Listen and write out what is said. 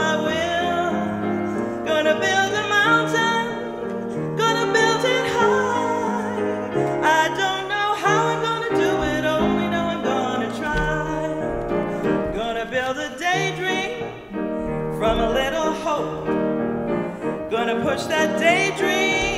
I will. Gonna build a mountain, gonna build it high. I don't know how I'm gonna do it, only know I'm gonna try. Gonna build a daydream from a little hope. Gonna push that daydream